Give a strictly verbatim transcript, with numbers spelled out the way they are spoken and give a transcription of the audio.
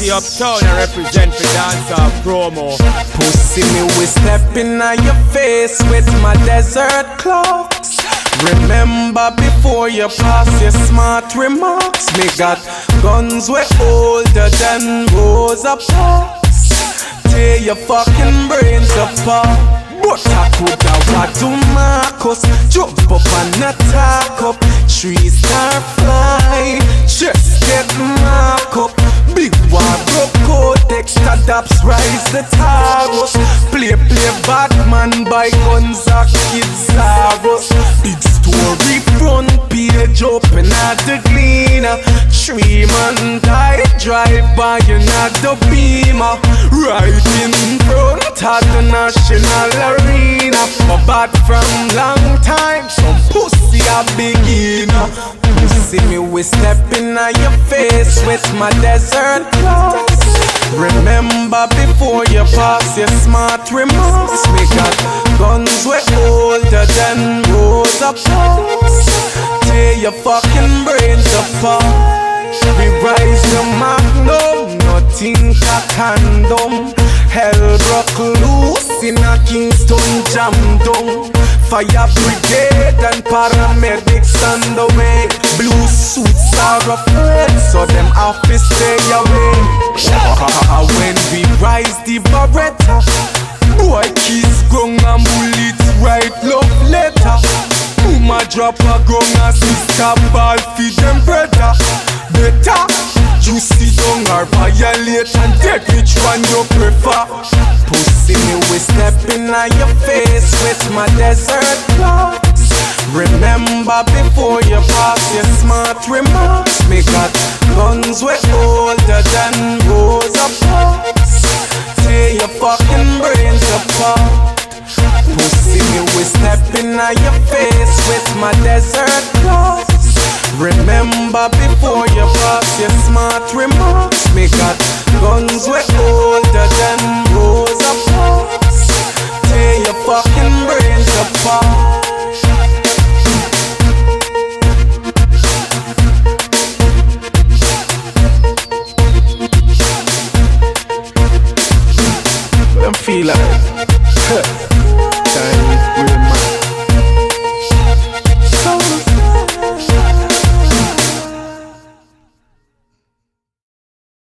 Pussy Uptown, I represent for dancehall promo. Pussy me we stepping on your face with my desert clocks. Remember before you pass your smart remarks. Me got guns way older than Rosa Parks. Tear your fucking brains apart. But I coulda what to Marcus. Jump up and attack up. Trees start fly. Just get mark up. Big wardrobe codex. Adapts rise the Taurus. Play play Batman by guns a kids Saros. Big story front page open at the Gleaner. Three man die drive by you not the Beamer. Right in front of the National Arena. But bad from long time. Some pussy a beginner. You see me we stepping on your face with my desert clothes. Remember before you pass your smart remarks. We got guns way older than Rosa Parks. Tear your fucking brains apart. We rise the magnum, nothing a condom. Hell broke loose in a Kingston jam down. Fire brigade and paramedics on the way. Blue suits are afraid, so them have to stay away. When we rise the Beretta, boy kiss gun and bullets write love letter. Mama drop a gun and sister ball feed them brother. Better you sit down or violate and take which one you prefer. Pussy me we stepping on your face with my desert clocks. Remember before you pass your smart remarks. Me got guns way older than Rosa Parks. Tear your fucking brains apart. Pussy me we stepping on your face with my desert clocks. Remember before you pass your smart remarks. Me got guns way older than Rosa Parks. Tear your fucking brains apart. What I feel like